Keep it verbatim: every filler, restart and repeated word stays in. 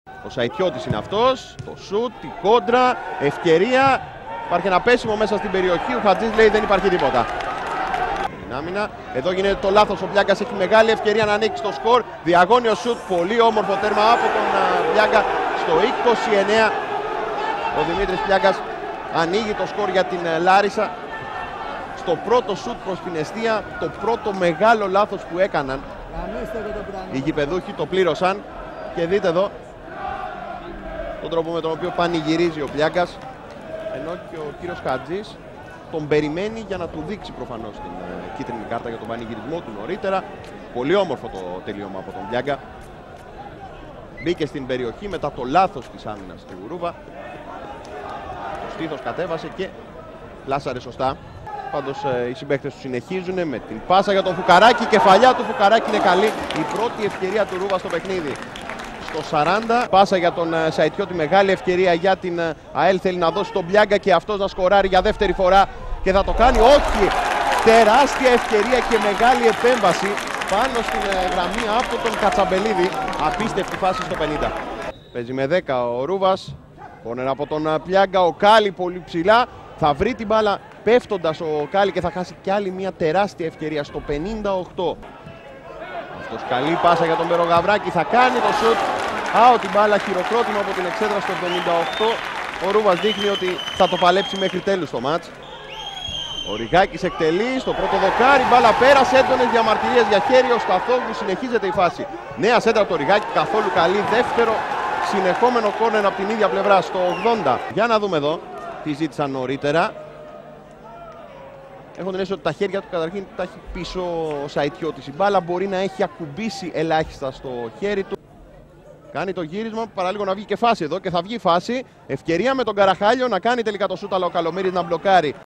Ο Σαϊτιώτης είναι αυτός, το σουτ, η κόντρα, ευκαιρία. Υπάρχει ένα πέσιμο μέσα στην περιοχή, ο Χατζής λέει δεν υπάρχει τίποτα. Άμυνα. Εδώ γίνεται το λάθος, ο Μπλιάγκας έχει μεγάλη ευκαιρία να ανοίξει το σκορ. Διαγώνιο σουτ, πολύ όμορφο τέρμα από τον Μπλιάγκα στο είκοσι εννέα. Ο Δημήτρης Μπλιάγκας ανοίγει το σκορ για την Λάρισα. Στο πρώτο σουτ προς την εστία, το πρώτο μεγάλο λάθος που έκαναν οι γηπεδούχοι, το πλήρωσαν. Και δείτε εδώ τον τρόπο με τον οποίο πανηγυρίζει ο Μπλιάγκας, ενώ και ο κύριος Χατζής τον περιμένει για να του δείξει προφανώς την uh, κίτρινη κάρτα για τον πανηγυρισμό του νωρίτερα. Πολύ όμορφο το τελείωμα από τον Μπλιάγκα. Μπήκε στην περιοχή μετά το λάθος της άμυνας του Ρούβα. Το στήθος κατέβασε και πλάσαρε σωστά. Πάντως uh, οι συμπαίκτες του συνεχίζουν με την πάσα για τον Φουκαράκη. Η κεφαλιά του Φουκαράκη είναι καλή. Η πρώτη ευκαιρία του Ρούβα στο παιχνίδι. Στο σαράντα, πάσα για τον uh, Σαϊτιώτη, μεγάλη ευκαιρία για την uh, ΑΕΛ, θέλει να δώσει τον Μπλιάγκα και αυτός να σκοράρει για δεύτερη φορά και θα το κάνει, όχι, τεράστια ευκαιρία και μεγάλη επέμβαση πάνω στην uh, γραμμή από τον Κατσαμπελίδη, απίστευτη φάση στο πενήντα. Παίζει με δέκα ο Ρούβας, κόρνερ από τον uh, Μπλιάγκα, ο Κάλι πολύ ψηλά, θα βρει την μπάλα πέφτοντας ο Κάλι και θα χάσει κι άλλη μια τεράστια ευκαιρία στο πενήντα οκτώ. Αυτός καλή πάσα για τον Περογαβράκη, θα κάνει το σουτ. Άω την μπάλα, χειροκρότημα από την εξέδρα στο εβδομήντα οκτώ. Ο Ρούβας δείχνει ότι θα το παλέψει μέχρι τέλους το μάτς. Ο Ριγάκης εκτελεί στο πρώτο δοκάρι, μπάλα πέρασε, έντονες διαμαρτυρίες για χέρι, ο Σταθόγλου, συνεχίζεται η φάση. Νέα σέντρα από το Ριγάκη, καθόλου καλή, δεύτερο συνεχόμενο κόρνερ από την ίδια πλευρά στο ογδόντα. Για να δούμε εδώ τι ζήτησαν νωρίτερα. Έχω την αίσθηση ότι τα χέρια του καταρχήν τα έχει πίσω ο Σαϊτιώτης. Η μπάλα μπορεί να έχει ακουμπήσει ελάχιστα στο χέρι του. Κάνει το γύρισμα, παραλίγο να βγει και φάση εδώ και θα βγει φάση. Ευκαιρία με τον Καραχάλιο να κάνει τελικά το σούτ, αλλά ο Καλομύρης να μπλοκάρει.